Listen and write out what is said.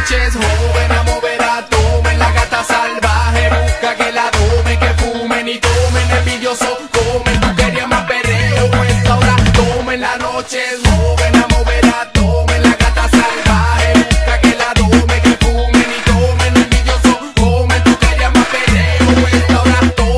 noche es joven, a mover a tomen, la gata salvaje busca que la tomen, que fumen y tomen, envidioso comen, tú querías más perreo, pues ahora tomen, la noche es joven, a mover a tomen, la gata salvaje busca que la tomen, que fumen y tomen, envidioso comen, tú querías más perreo, pues ahora tomen.